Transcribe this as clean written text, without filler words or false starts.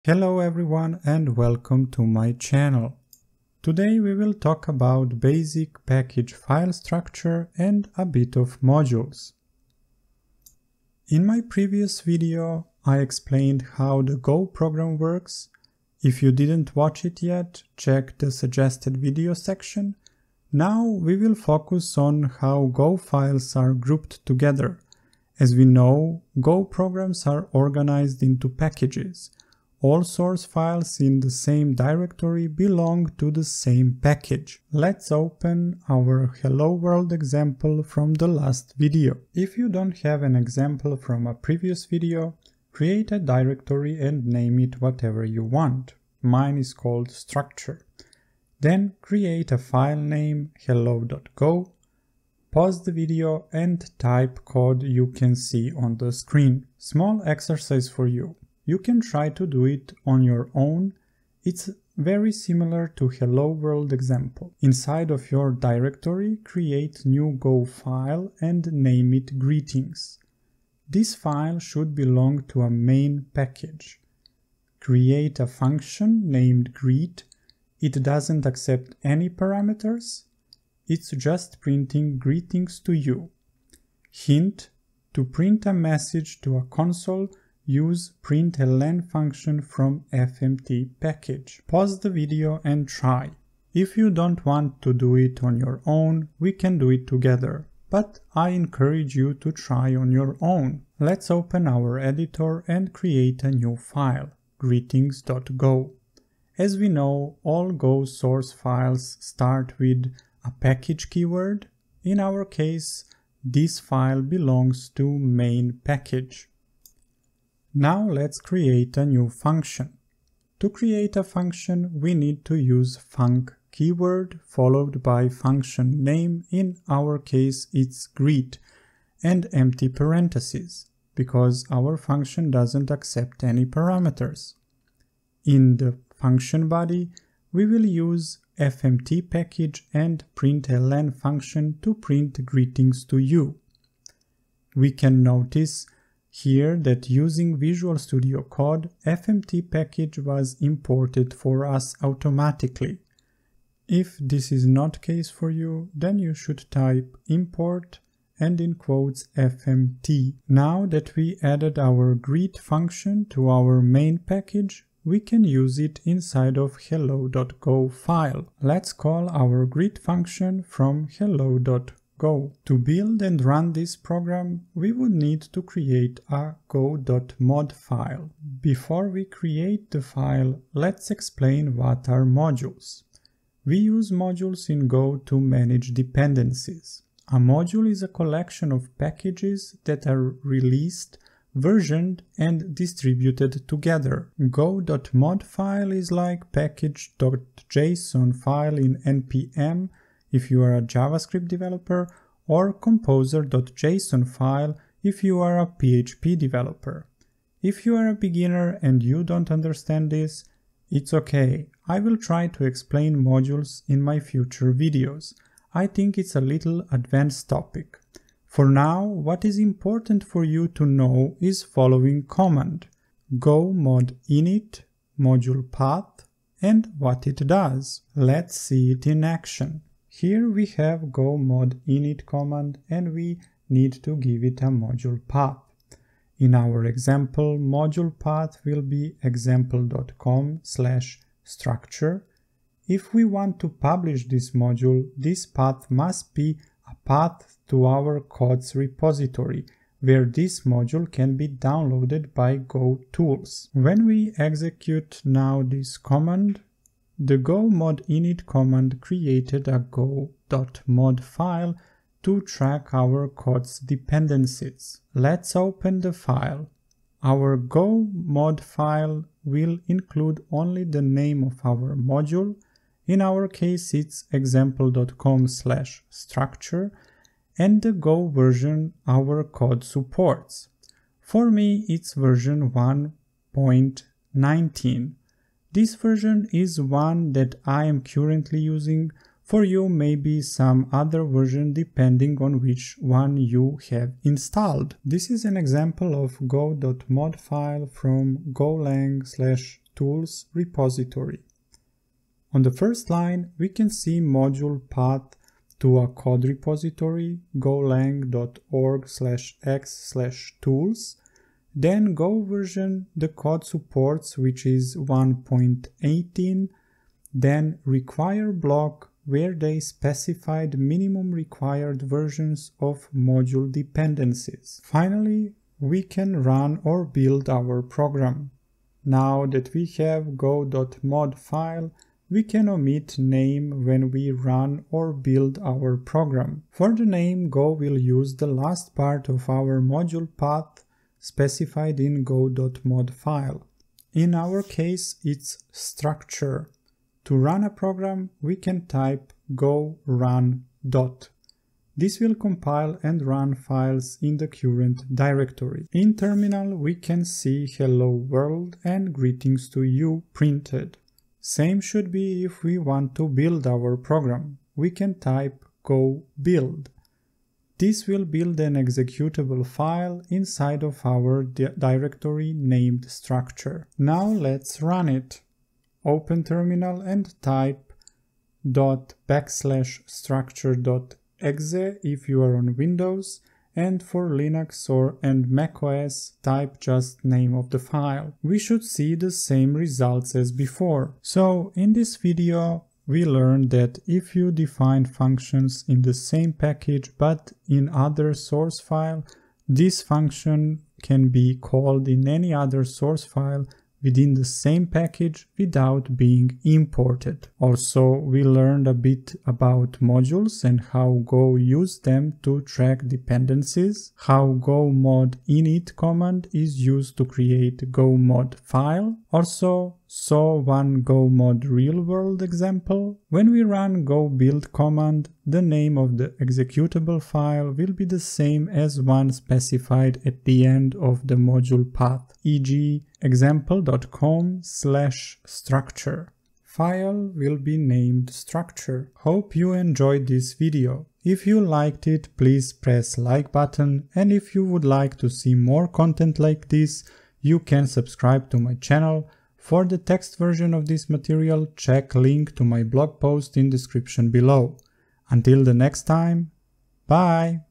Hello everyone and welcome to my channel. Today we will talk about basic package file structure and a bit of modules. In my previous video I explained how the Go program works. If you didn't watch it yet, check the suggested video section. Now we will focus on how Go files are grouped together. As we know, Go programs are organized into packages. All source files in the same directory belong to the same package. Let's open our Hello World example from the last video. If you don't have an example from a previous video, create a directory and name it whatever you want. Mine is called structure. Then create a file name hello.go, pause the video and type code you can see on the screen. Small exercise for you. You can try to do it on your own. It's very similar to Hello World example. Inside of your directory, create new Go file and name it greetings. This file should belong to a main package. Create a function named greet. It doesn't accept any parameters. It's just printing greetings to you. Hint: to print a message to a console, use println function from fmt package. Pause the video and try. If you don't want to do it on your own, we can do it together, but I encourage you to try on your own. Let's open our editor and create a new file, greetings.go. As we know, all Go source files start with a package keyword. In our case, this file belongs to main package. Now let's create a new function. To create a function, we need to use func keyword followed by function name. In our case, it's greet, and empty parentheses, because our function doesn't accept any parameters. In the function body, we will use fmt package and println function to print greetings to you. We can notice here that using Visual Studio Code, fmt package was imported for us automatically. If this is not case for you, then you should type import and in quotes fmt. Now that we added our greet function to our main package, we can use it inside of hello.go file. Let's call our greet function from hello.go. To build and run this program, we would need to create a go.mod file. Before we create the file, let's explain what are modules. We use modules in Go to manage dependencies. A module is a collection of packages that are released, versioned, and distributed together. Go.mod file is like package.json file in npm if you are a JavaScript developer, or composer.json file if you are a PHP developer. If you are a beginner and you don't understand this, it's okay. I will try to explain modules in my future videos. I think it's a little advanced topic. For now, what is important for you to know is following command: go.mod init module path and what it does. Let's see it in action. Here we have go.mod init command and we need to give it a module path. In our example, module path will be example.com/structure. If we want to publish this module, this path must be a path to our codes repository, where this module can be downloaded by Go tools. When we execute now this command, the go.mod init command created a go.mod file to track our code's dependencies. Let's open the file. Our go.mod file will include only the name of our module. In our case, it's example.com/structure and the Go version our code supports. For me, it's version 1.19. This version is one that I am currently using. For you, maybe some other version depending on which one you have installed. This is an example of go.mod file from Golang tools repository. On the first line, we can see module path to a code repository, golang.org/x/tools. Then Go version the code supports, which is 1.18. Then require block, where they specified minimum required versions of module dependencies. Finally, we can run or build our program. Now that we have go.mod file, we can omit name when we run or build our program. For the name, Go will use the last part of our module path specified in go.mod file. In our case, it's structure. To run a program, we can type go run dot. This will compile and run files in the current directory. In terminal, we can see hello world and greetings to you printed. Same should be if we want to build our program. We can type go build. This will build an executable file inside of our directory named structure. Now let's run it. Open terminal and type /structure.exe if you are on Windows, and for Linux and macOS type just name of the file. We should see the same results as before. So in this video we learned that if you define functions in the same package but in other source file, this function can be called in any other source file within the same package without being imported. Also, we learned a bit about modules and how Go used them to track dependencies, how go.mod init command is used to create go.mod file. Also, saw one go.mod real-world example. When we run go build command, the name of the executable file will be the same as one specified at the end of the module path, e.g. example.com/structure. File will be named structure. Hope you enjoyed this video. If you liked it, please press like button, and if you would like to see more content like this, you can subscribe to my channel. For the text version of this material, check link to my blog post in description below. Until the next time, bye!